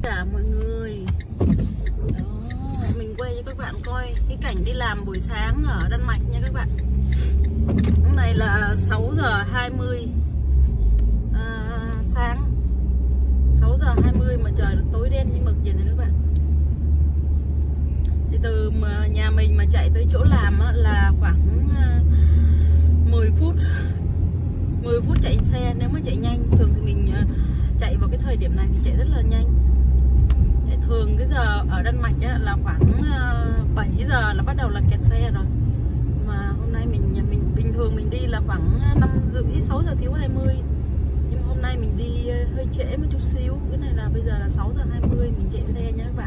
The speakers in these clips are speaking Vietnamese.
Cả mọi người đó, mình quay cho các bạn coi cái cảnh đi làm buổi sáng ở Đan Mạch nha các bạn. Hôm nay là 6 giờ 20 sáng, 6 giờ 20 mà trời tối đen như mực vậy này các bạn. Thì từ nhà mình mà chạy tới chỗ làm là khoảng 10 phút chạy xe nếu mà chạy nhanh. Thường thì mình chạy vào cái thời điểm này thì chạy rất là nhanh. Thường cái giờ ở Đan Mạch là khoảng 7 giờ là bắt đầu là kẹt xe rồi. Mà hôm nay mình bình thường mình đi là khoảng 5:30 6 giờ thiếu 20. Nhưng mà hôm nay mình đi hơi trễ một chút xíu. Cái này là bây giờ là 6 giờ 20 mình chạy xe nha các bạn.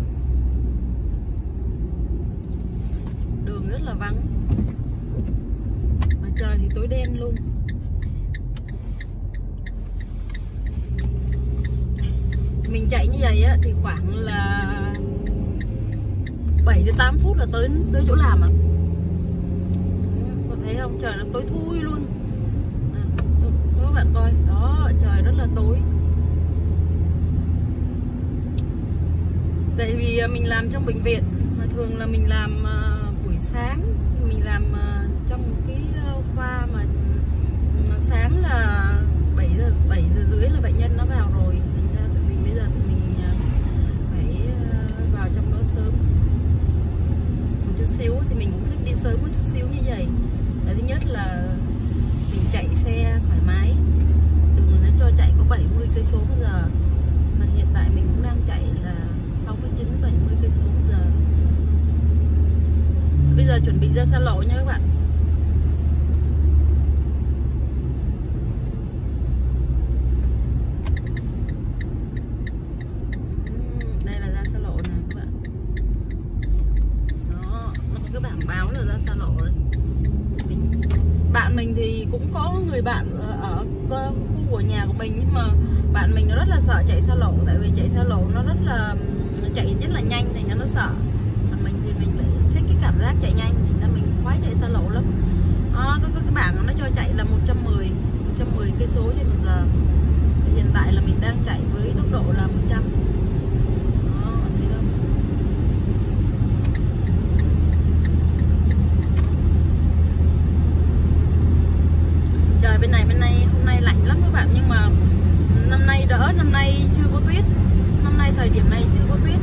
Đường rất là vắng. Mà trời thì tối đen luôn. Mình chạy như vậy thì khoảng là 7 đến 8 phút là tới chỗ làm Có thấy không? Trời nó tối thui luôn. Các bạn coi, đó, trời rất là tối. Tại vì mình làm trong bệnh viện, mà thường là mình làm buổi sáng, mình làm trong một cái khoa mà sáng là 7 giờ rưỡi là bệnh nhân nó vào rồi. Thành ra bây giờ tụi mình phải vào trong đó sớm một chút xíu. Thì mình cũng thích đi sớm một chút xíu như vậy. Thứ nhất là mình chạy xe thoải mái, đường nó cho chạy có 70 cây số một giờ, mà hiện tại mình cũng đang chạy là 69 70 cây số một giờ. Bây giờ chuẩn bị ra xa lộ nha các bạn. Đây là ra xa lộ nè các bạn. Đó, nó có cái bảng báo là ra xa lộ đấy. Bạn mình thì cũng có người bạn ở khu của nhà của mình, nhưng mà bạn mình nó rất là sợ chạy xa lộ. Tại vì chạy xa lộ nó chạy rất là nhanh, thành ra nó sợ. Còn mình thì mình lại thích cái cảm giác chạy nhanh, thành ra mình khoái chạy xa lộ lắm. Có cái bảng nó cho chạy là 110 cây số trên 1 giờ. Thì hiện tại là mình đang chạy với tốc độ là 100. Đó, thấy không? Trời bên này hôm nay lạnh lắm các bạn, nhưng mà năm nay đỡ, năm nay chưa có tuyết. Năm nay thời điểm này chưa có tuyết.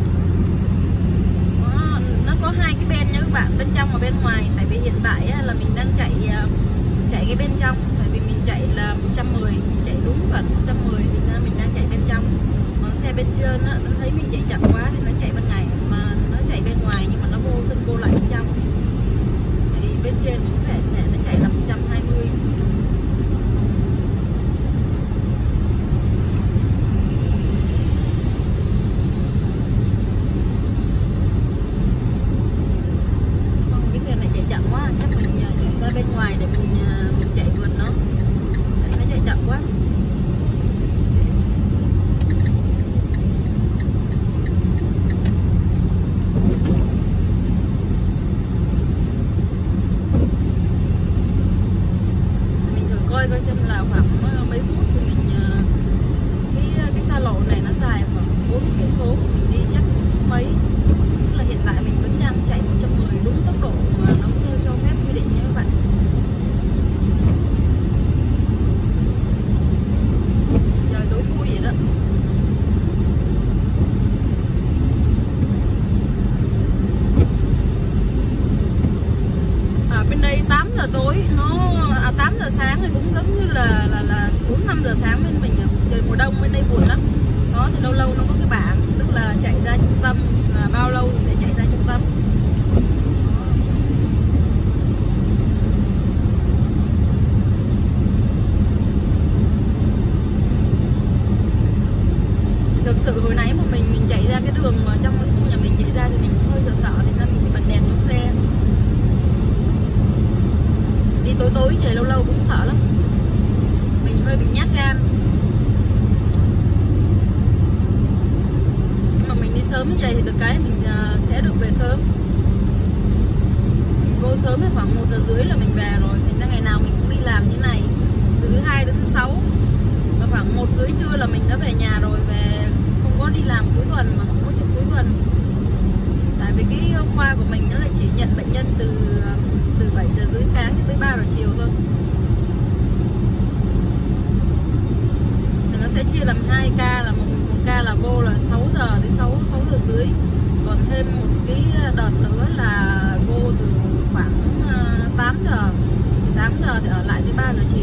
Đó, nó có hai cái bên nha các bạn, bên trong và bên ngoài. Tại vì hiện tại là mình đang chạy cái bên trong, tại vì mình chạy là 110, mình chạy đúng gần 110 thì nên mình đang chạy bên trong. Còn xe bên trên nó thấy mình chạy chậm quá thì nó chạy ban ngày, mà nó chạy bên ngoài nhưng mà nó vô sân vô lại bên trong. Thì bên trên cũng có thể nó chạy là 120. Cái xe này chạy chậm quá, chắc mình chạy ra bên ngoài để mình chạy vượt nó. Tại nó chạy chậm quá. Mình thử coi xem là khoảng mấy phút thì mình cái xa lộ này nó dài khoảng 4 cây số, mình đi chắc 1 phút mấy. Tức là hiện tại mình vẫn đang chạy 110 đúng tốc độ mà nó cho phép quy định nha các bạn. Trời tối thui vậy đó. Ở bên đây 8 giờ tối, 8 giờ sáng thì cũng giống như là 4-5 giờ sáng bên mình. Trời mùa đông bên đây buồn lắm. Đó thì lâu lâu nó có cái bảng, tức là chạy ra trung tâm là bao lâu thì sẽ chạy ra trung tâm. Thực sự hồi nãy mà mình chạy ra cái đường mà trong cái khu nhà mình chạy ra thì mình cũng hơi sợ, thì nên mình bật đèn trong xe. Đi tối trời lâu lâu cũng sợ lắm. Mình hơi bị nhát gan. Nhưng mà mình đi sớm như vậy thì được cái mình sẽ được về sớm. Mình vô sớm thì khoảng 1:30 là mình về rồi. Thì ngày nào mình cũng đi làm như này, từ thứ Hai tới thứ Sáu. Và khoảng 1:30 trưa là mình đã về nhà rồi, về không có có đi làm cuối tuần mà không có trực cuối tuần. Tại vì cái khoa của mình nó là chỉ nhận bệnh nhân từ 7 giờ rưỡi sáng tới 3 giờ chiều thôi. Nó sẽ chia làm 2 ca, là một ca là vô là 6 giờ tới 6 giờ rưỡi. Còn thêm một cái đợt nữa là vô từ khoảng 8 giờ. Từ 8 giờ thì ở lại tới 3 giờ chiều.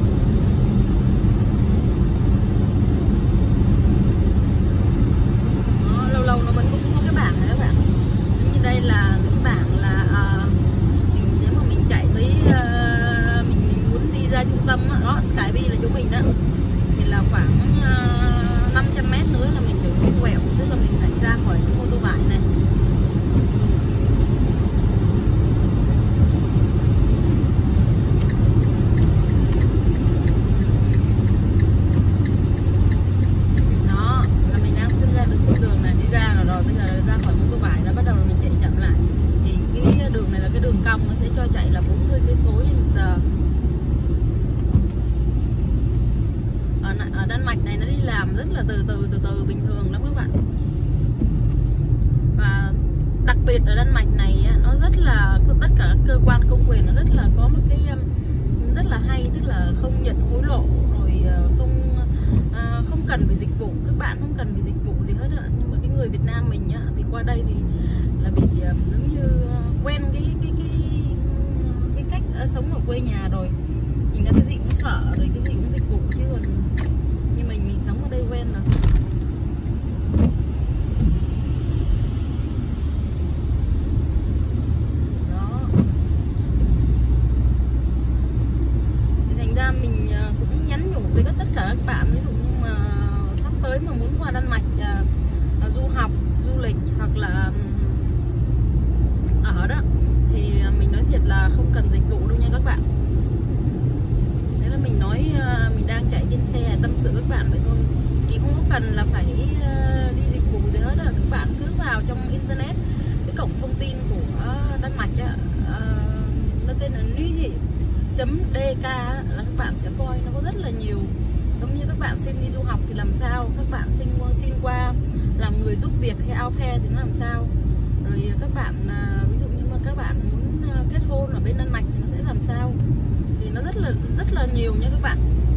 Đó, lâu lâu nó vẫn cũng có cái bảng này các bạn. Như đây là cái bảng là nếu mà mình chạy tới mình muốn đi ra trung tâm đó, Skype là chỗ mình đó, thì là khoảng 500m nữa là mình phải đi quẹo, tức là mình phải ra khỏi cái mô tô vải này. Đó là mình đang xin ra được số đường này, đi ra rồi bây giờ là ra khỏi mô tô vải, nó bắt đầu là mình chạy chậm lại. Thì cái đường này là cái đường cong, nó sẽ cho chạy là 40 cây số trên 1 giờ. Ở Đan Mạch này nó đi làm rất là từ từ bình thường lắm các bạn. Và đặc biệt ở Đan Mạch này nó rất là, tất cả các cơ quan công quyền nó rất là có một cái rất là hay, tức là không nhận hối lộ, rồi không cần phải dịch vụ, các bạn không cần phải dịch vụ gì hết ạ. Nhưng mà cái người Việt Nam mình thì qua đây thì là bị giống như quen cái cách sống ở quê nhà rồi, nhìn ra cái gì cũng sợ, rồi cái gì cũng dịch vụ, chứ còn như mình sống ở đây quen rồi. Đó thì thành ra mình cũng nhắn nhủ tới tất cả các bạn, ví dụ như mà sắp tới mà muốn qua Đan Mạch du học, du lịch hoặc là ở đó, thì mình nói thiệt là không cần dịch vụ đâu nha các bạn. Đấy là mình nói, mình đang chạy trên xe tâm sự các bạn vậy thôi. Mình không có cần là phải đi dịch vụ gì hết. Các bạn cứ vào trong internet, cái cổng thông tin của Đan Mạch nó tên là Nyhep.dk, là các bạn sẽ coi nó có rất là nhiều. Giống như các bạn xin đi du học thì làm sao, các bạn xin qua làm người giúp việc hay au pair thì nó làm sao, rồi các bạn ví dụ như mà các bạn muốn kết hôn ở bên Đan Mạch thì nó sẽ làm sao, thì nó rất là nhiều nha các bạn.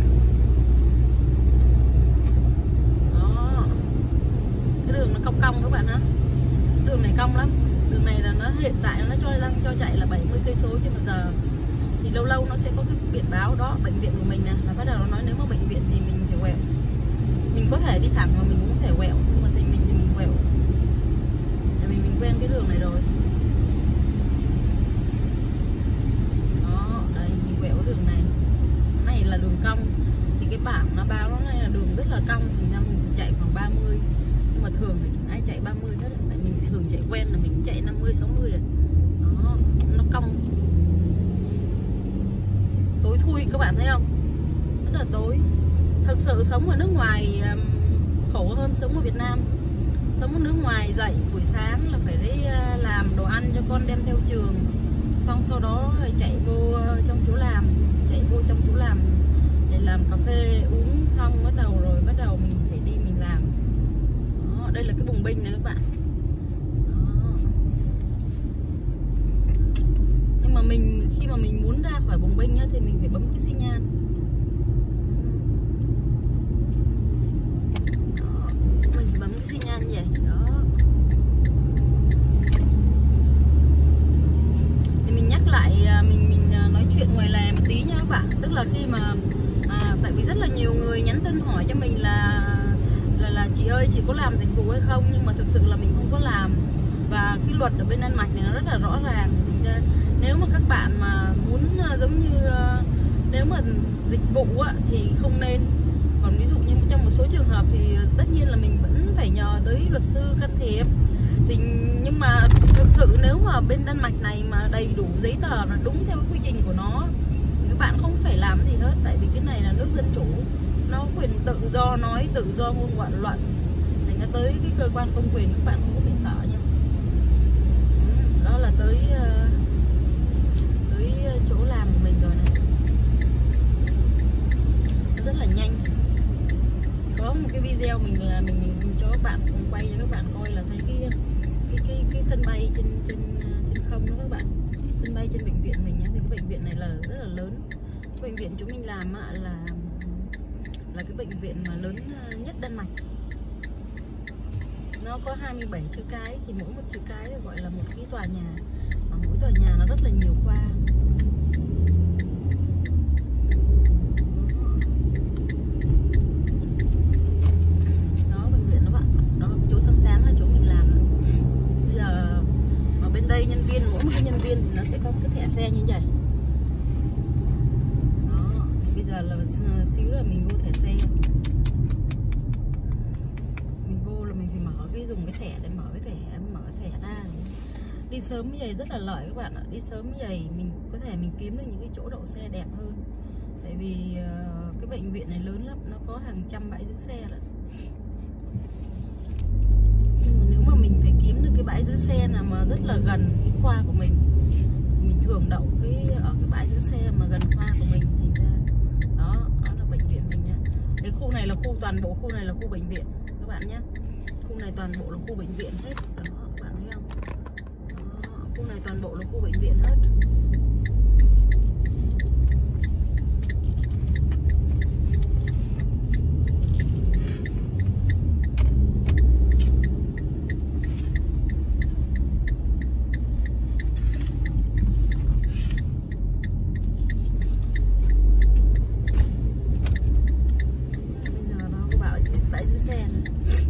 Đó, cái đường nó cong các bạn ha, đường này cong lắm. Đường này là nó hiện tại nó cho chạy là 70 cây số trên 1 giờ. Thì lâu lâu nó sẽ có cái biển báo đó, bệnh viện của mình nè, là bắt đầu nó nói nếu mà bệnh viện thì mình phải quẹo. Mình có thể đi thẳng mà mình cũng có thể quẹo, nhưng mà thì mình quẹo, tại vì mình quen cái đường này rồi. Đó, đây mình quẹo cái đường này. Cái này là đường cong, thì cái bảng nó báo nó này là đường rất là cong, thì ra mình phải chạy khoảng 30. Nhưng mà thường thì chẳng ai chạy 30 hết, tại mình thường chạy quen là mình chạy 50 60 rồi. Đó, nó cong tối thui các bạn thấy không, rất là tối. Thực sự sống ở nước ngoài khổ hơn sống ở Việt Nam. Sống ở nước ngoài dậy buổi sáng là phải đi làm đồ ăn cho con đem theo trường, xong sau đó chạy vô trong chỗ làm, để làm cà phê uống, xong bắt đầu mình phải đi mình làm. Đó, đây là cái bùng binh này các bạn. Đó. Nhưng mà khi mà mình muốn ra khỏi bùng binh thì mình phải bấm cái xi nhan. Đó, mình bấm cái xi nhan vậy đó. Thì mình nhắc lại, mình nói chuyện ngoài lề một tí nha các bạn. Tức là khi mà tại vì rất là nhiều người nhắn tin hỏi cho mình là chị ơi, chị có làm dịch vụ hay không, nhưng mà thực sự là mình không có làm. Và cái luật ở bên Đan Mạch này nó rất là rõ ràng. Nếu mà các bạn mà muốn giống như nếu mà dịch vụ thì không nên. Còn ví dụ như trong một số trường hợp thì tất nhiên là mình vẫn phải nhờ tới luật sư can thiệp. Thì nhưng mà thực sự nếu mà bên Đan Mạch này mà đầy đủ giấy tờ là đúng theo cái quy trình của nó thì các bạn không phải làm gì hết. Tại vì cái này là nước dân chủ, nó quyền tự do nói, tự do ngôn luận. Thành ra tới cái cơ quan công quyền các bạn không có phải sợ nha. Đó là tới chỗ làm của mình rồi này, rất là nhanh. Có một cái video mình cho các bạn, cùng quay cho các bạn coi là thấy cái sân bay trên không đó các bạn. Sân bay trên bệnh viện mình nhá, thì cái bệnh viện này là rất là lớn. Cái bệnh viện chúng mình làm là cái bệnh viện mà lớn nhất Đan Mạch. Nó có 27 chữ cái, thì mỗi một chữ cái được gọi là một cái tòa nhà, và mỗi tòa nhà nó rất là nhiều khoa. Đó, bệnh viện đó bạn, đó là chỗ sáng sáng là chỗ mình làm đó. Bây giờ ở bên đây nhân viên, mỗi một cái nhân viên thì nó sẽ có một cái thẻ xe như vậy. Đó, bây giờ là xíu là mình vô thẻ xe. Dùng cái thẻ để mở cái thẻ ra. Đi sớm như vậy rất là lợi các bạn ạ. Đi sớm như vậy mình có thể mình kiếm được những cái chỗ đậu xe đẹp hơn. Tại vì cái bệnh viện này lớn lắm, nó có hàng trăm bãi giữ xe lận. Nhưng mà nếu mà mình phải kiếm được cái bãi giữ xe nào mà rất là gần cái khoa của mình thường đậu ở cái bãi giữ xe mà gần khoa của mình thì ra đó là bệnh viện mình nha. Cái khu này là toàn bộ khu này là khu bệnh viện các bạn nhé. Khu này toàn bộ là khu bệnh viện hết. Đó, các bạn thấy không? Đó, khu này toàn bộ là khu bệnh viện hết. Bây giờ nó có bảo bãi giữ xe này.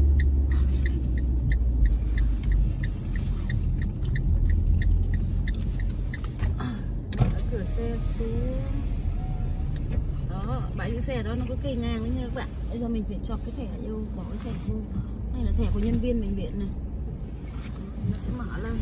Cửa xe xuống. Đó, bãi giữ xe đó nó có cây ngang đấy nha các bạn. Bây giờ mình phải chọc cái thẻ vô, bỏ cái thẻ vô. Đây là thẻ của nhân viên bệnh viện này. Nó sẽ mở lên.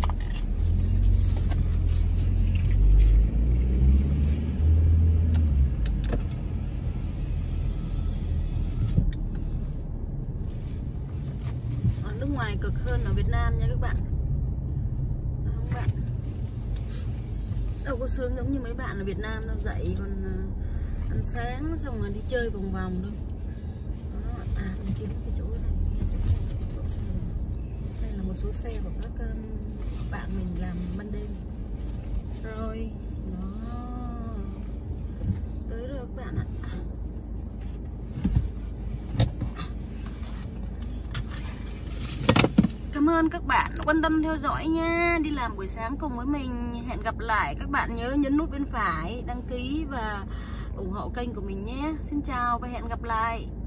Ở nước ngoài cực hơn ở Việt Nam nha các bạn. Đó, các bạn. Đâu có sướng giống như mấy bạn ở Việt Nam đâu, dậy còn ăn sáng xong rồi đi chơi vòng vòng đâu. Đó, bên kia cái chỗ này, chỗ xe này. Đây là một số xe của các bạn mình làm ban đêm. Rồi, đó. Tới rồi các bạn ạ. Cảm ơn các bạn quan tâm theo dõi nha. Đi làm buổi sáng cùng với mình. Hẹn gặp lại các bạn, nhớ nhấn nút bên phải đăng ký và ủng hộ kênh của mình nhé. Xin chào và hẹn gặp lại.